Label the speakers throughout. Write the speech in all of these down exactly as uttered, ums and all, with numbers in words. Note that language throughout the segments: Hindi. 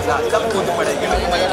Speaker 1: सब कूद पड़ेगी।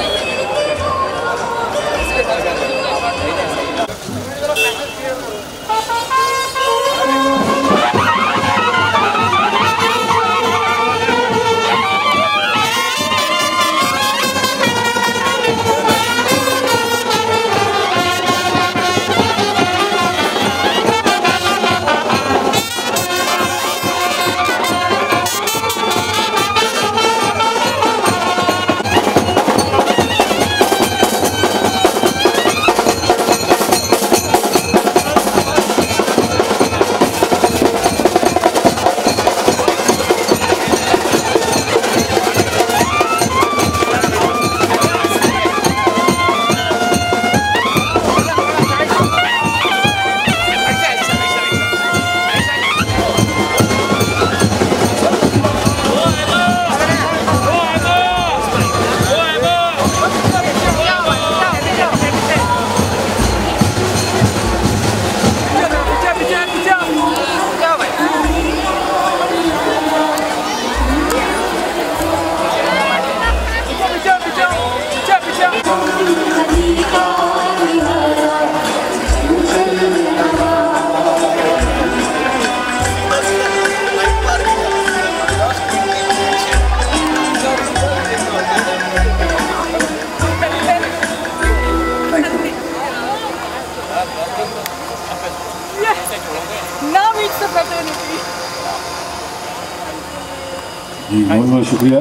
Speaker 2: जी बहुत बहुत शुक्रिया।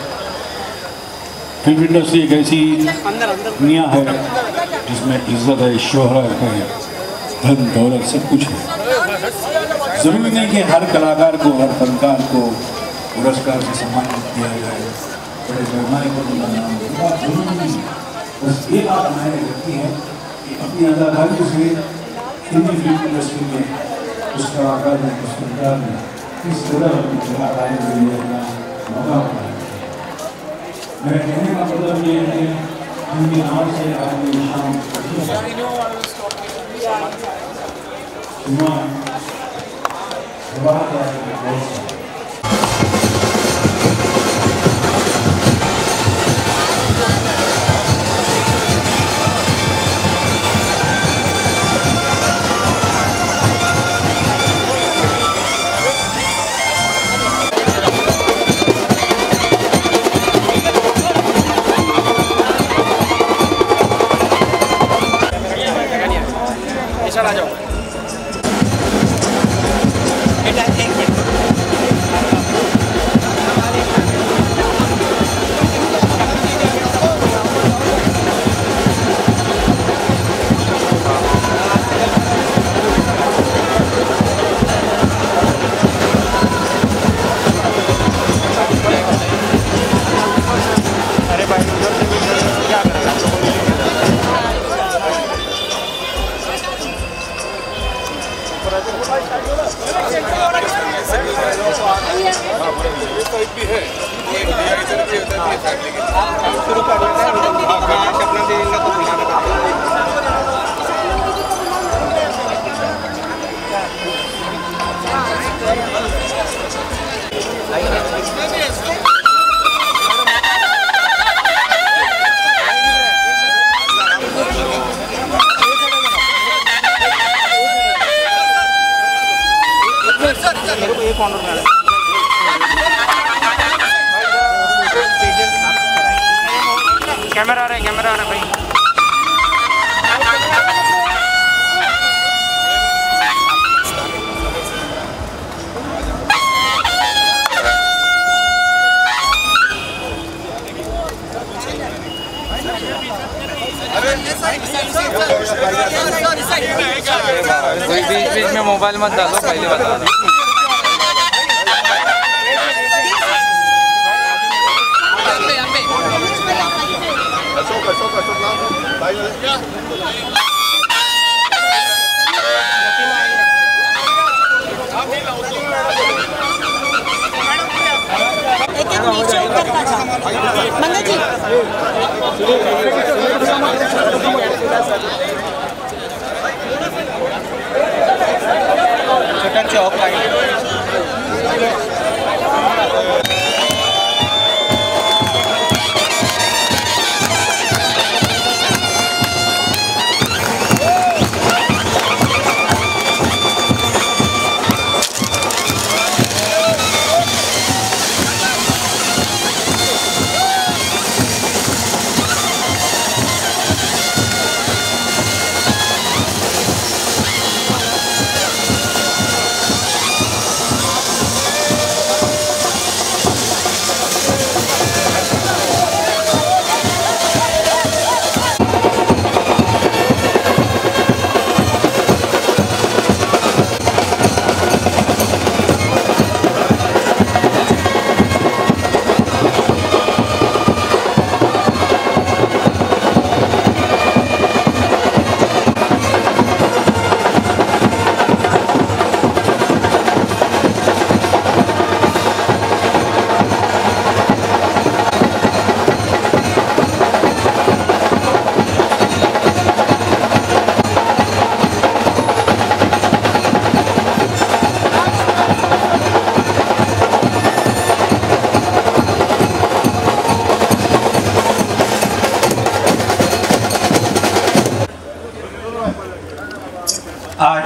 Speaker 2: फिल्म इंडस्ट्री एक ऐसी दुनिया है जिसमें इज्जत है, शोहरत है, धन दौलत सब कुछ है। ज़रूरी नहीं कि हर कलाकार को, हर फनकार को पुरस्कार से सम्मानित किया जाए, बड़े पैमाने पर उनका नाम बहुत जरूरी नहीं। बस ये बात मायने रखती है कि अपनी अदाकारी से हिंदी फिल्म इंडस्ट्री में उस कलाकार ने, उस फनकार ने किस तरह अपनी कलाकारी के लिए अपना मौका पाया। मेरे कहने का मतलब ये है कि उनके नाम से आज शाम
Speaker 1: चला जाओ बेटा, एक मिनट। अरे भाई उधर से क्या कर रहा है? भी है ये इधर भी उधर भी फैमिली के काम शुरू कर देना है। कमेंट अपना देगा तो बुलाना पड़ेगा। मेरे को एक ऑर्डर मिला कैमरा आ रहा है, कैमरा आ रहा है भाई। बीच बीच में मोबाइल मत डालो, पहले बता दो।
Speaker 3: मंगल जी
Speaker 1: छोटा चौक लाइन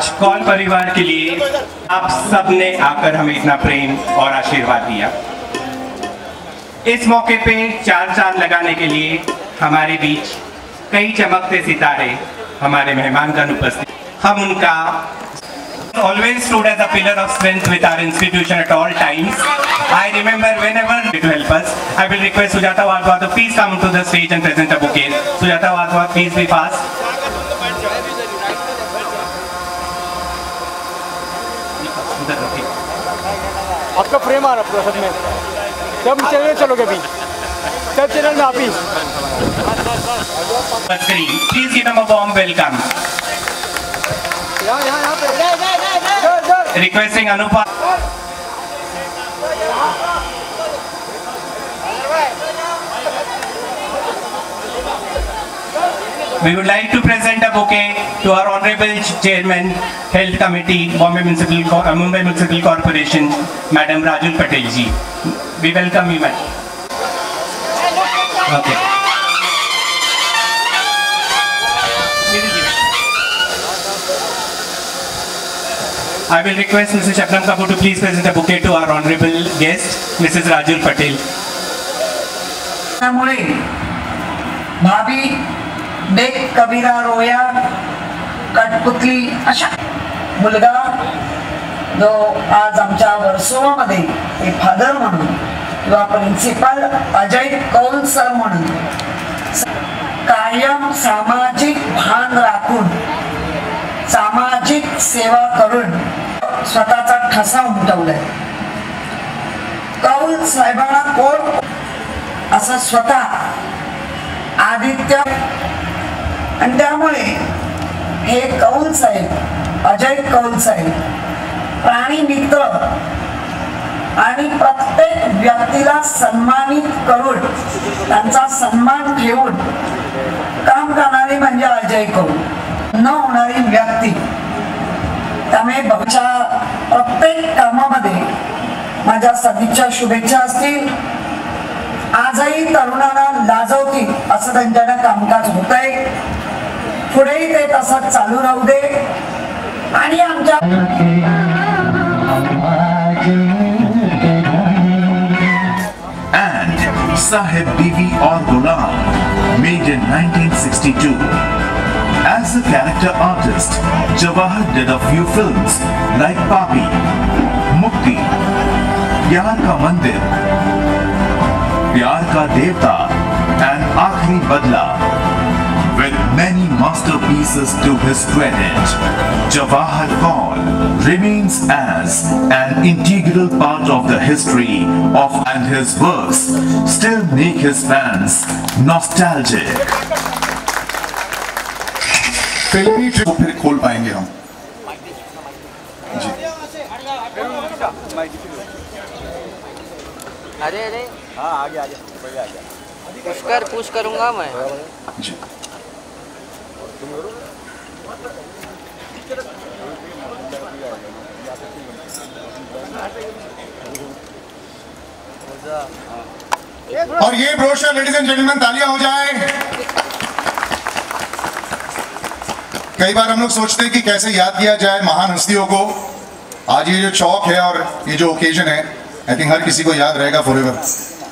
Speaker 3: कौल परिवार के लिए आप सबने आकर हमें इतना प्रेम और आशीर्वाद दिया। इस मौके पे चार चांद लगाने के लिए हमारे बीच कई चमकते सितारे हमारे मेहमानगण उपस्थित। हम उनका always stood as a pillar of strength with our institution at all times. I remember whenever to help us. I will request Sujata Wadhwa to please come to the stage and present a bouquet. Sujata Wadhwa, please be fast.
Speaker 4: आपका फ्रेम आ रहा है में। जब चैनल चलोगे अभी, सब चैनल में आप ही।
Speaker 3: Please give them a warm welcome.
Speaker 4: यहाँ यहाँ यहाँ पे।
Speaker 3: Requesting Anupa. We would like to present a bouquet to our Honorable Chairman, Health Committee, Bombay Municipal, uh, Mumbai Municipal Corporation, Madam Rajul Patel ji. We welcome you, madam. Okay. I will request Missus Shabnam Kapoor to please present a bouquet to our honorable guest, Missus Rajul Patel.
Speaker 5: त्यामुळे भाभी देख कबीरा रोया कटपुतली अशा मुलगा जो आज आमच्या वर्सोवामध्ये एक फादर म्हणून किंवा प्रिन्सिपल अजय कौल सर म्हणून कायम सामाजिक भान राखून सामाजिक सेवा करून स्वतःचा ठसा उमटवलाय। कौल साहेबांना कोण असं स्वतः आदित्य आणि त्यामुळे हे कौल साहेब अजय कौल साहेब प्राणी मित्र आणि प्रत्येक व्यक्तीला सन्मानित करून त्यांचा सन्मान ठेवून काम करणारी म्हणजे अजय कौल न होणारी व्यक्ती। त्यामुळे बघच्या प्रत्येक कामामध्ये माझ्या सदिच्छा शुभेच्छा असतील। आजही तरुणांना लाजवतील असं त्यांच्याकडे कामकाज होत आहे, पुढेही ते तसंच चालू राहू दे। आणि आमच्या
Speaker 6: and Sahib Bibi Aur Ghulam made in nineteen sixty-two. As a character artist, Jawahar did a few films like Papi, Mukti, Pyar Ka Mandir, Pyar Ka Devta and Aakhri Badla. With many masterpieces to his credit, Jawahar Kaul remains as an integral part of the history of, and his works still make his fans nostalgic.
Speaker 7: फिल्मी ट्रिप फिर खोल पाएंगे हम जी।
Speaker 8: अरे अरे
Speaker 1: हाँ आगे आगे पहले आगे
Speaker 8: पुश कर पुश करूंगा मैं
Speaker 7: जी। और ये ब्रोशर लेडीज एंड जेंटलमैन तालियां हो जाए। कई बार हम लोग सोचते हैं कि कैसे याद किया जाए महान हस्तियों को। आज ये जो चौक है और ये जो ओकेजन है, आई थिंक हर किसी को याद रहेगा फॉरएवर।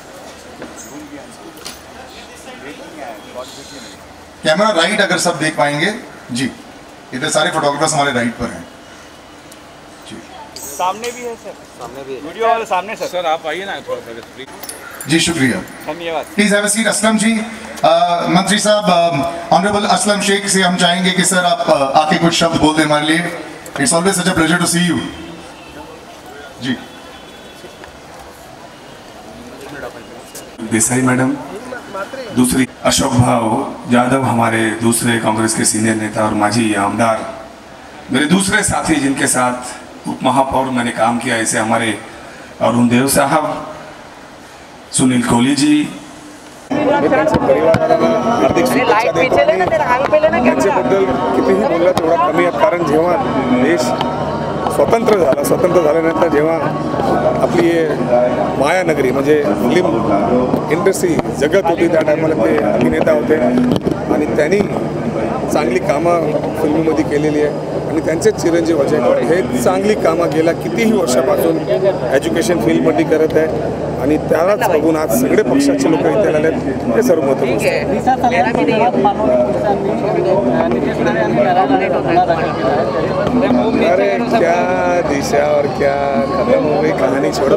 Speaker 7: कैमरा राइट अगर सब देख पाएंगे जी, इधर सारे फोटोग्राफर्स हमारे राइट पर हैं जी।
Speaker 4: सामने भी है सर,
Speaker 1: सामने भी
Speaker 4: वीडियो वाले सामने सर।
Speaker 1: सर आप आइए ना थोड़ा सा प्लीज।
Speaker 7: जी शुक्रिया,
Speaker 4: धन्यवाद।
Speaker 7: Please have a seat. Aslam ji, uh, मंत्री साहब ऑनरेबल असलम शेख से हम चाहेंगे कि सर आप uh, आके कुछ शब्द बोल दें हमारे लिए। It's always such a pleasure to see you जी।
Speaker 2: देसाई मैडम, दूसरी अशोक भाव यादव हमारे दूसरे कांग्रेस के सीनियर नेता और माजी आमदार, मेरे दूसरे साथी जिनके साथ उप महापौर मैंने काम किया, ऐसे हमारे अरुण देव साहब, सुनील कोहली जी,
Speaker 1: हार्दिक शुभेच्छा त्यांच्याबद्दल कितीही बोललं तेवढा कमी आहे। कारण जेव्हा देश स्वतंत्र झाला, स्वतंत्र झाल्यानंतर जेव्हा आपली मायानगरी म्हणजे फिल्म इंडस्ट्री जगत होती, त्या टायमाला ते अभिनेता होते आणि त्यांनी चांगली कामं फिल्मीमध्ये केलेली आहे। आणि त्यांचेच चिरंजीव अजय गावडे हे चांगली कामं गेल्या कितीही वर्षापासून एज्युकेशन फील्डमध्ये करत आहे आणि त्यालाच बघून आज सगळे पक्षाचे लोक इथे आले आहेत. हे सर्व महत्त्वाचं अरे क्या दिशा और क्या खत्म हो गई कहानी छोड़ो.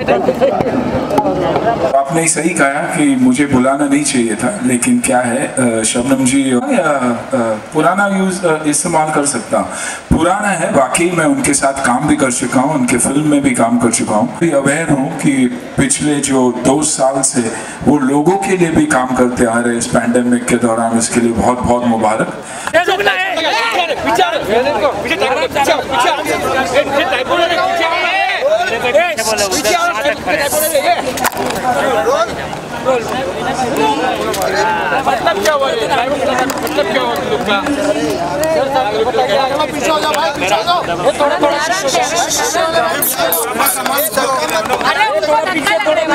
Speaker 8: आपने सही कहा कि मुझे बुलाना नहीं चाहिए था, लेकिन क्या है शबनम जी पुराना यूज इस्तेमाल कर सकता हूँ. पुराना है वाकई, मैं उनके साथ काम भी कर चुका हूँ, उनके फिल्म में भी काम कर चुका हूँ. अवेयर हूँ कि पिछले जो दो साल से वो लोगों के लिए भी काम करते आ रहे इस पैंडेमिक के दौरान, इसके लिए बहुत बहुत मुबारक.
Speaker 4: मतलब क्या हुआ मतलब क्या हुआ लोग का पीछे हो जाओ भाई, पीछे हो जाओ थोड़ा थोड़ा अरे पीछे थोड़े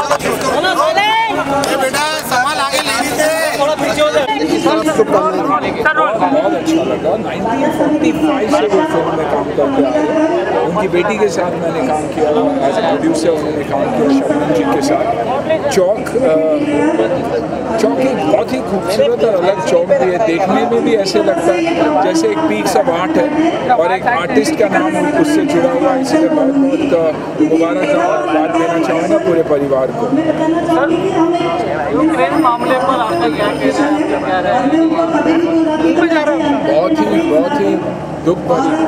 Speaker 4: बेटा सामान आगे ले लीजिए थोड़ा पीछे हो जाओ.
Speaker 9: बहुत अच्छा लगा. नाइनटीन फोर्टी फाइव से वो फिल्म में काम करते आ रहे. उनकी बेटी के साथ मैंने काम किया, एज ए प्रोड्यूसर उन्होंने काम किया शबनम जी के साथ. चौक चौक एक बहुत ही खूबसूरत और अलग चौक भी है. देखने में भी ऐसे लगता है जैसे एक पीस ऑफ आर्ट है और एक आर्टिस्ट का नाम उससे जुड़ा हुआ है. इसलिए बहुत बहुत मुबारकबाद देना चाहूँगा पूरे परिवार को.
Speaker 4: मामले पर आपका क्या कहना है?
Speaker 9: बहुत ही बहुत ही दुख भरी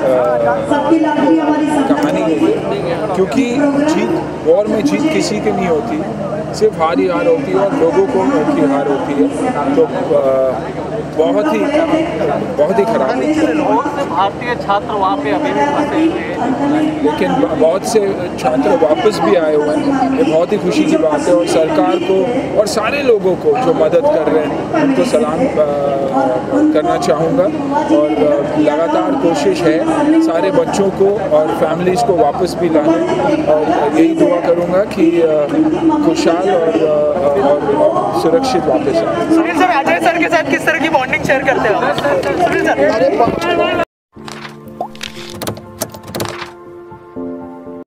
Speaker 9: कहानी है ये, क्योंकि जीत वॉर में जीत किसी की नहीं होती, सिर्फ हार ही हार होती है और लोगों को की हार होती है. तो बहुत ही बहुत ही खराब है.
Speaker 4: भारतीय छात्र वहाँ पे अभी भी फंसे हुए,
Speaker 9: लेकिन बहुत से छात्र वापस भी आए हुए हैं. ये बहुत ही खुशी की बात है और सरकार को और सारे लोगों को जो मदद कर रहे हैं उनको सलाम करना चाहूँगा. और लगातार कोशिश है सारे बच्चों को और फैमिलीज़ को वापस भी लाने, और यही दुआ करूँगा कि खुशहाल और, और, और सुरक्षित वापस आए.
Speaker 4: सुनील सर, अजय सर के साथ किस तरह की बॉन्डिंग शेयर करते हैं? सुनील सर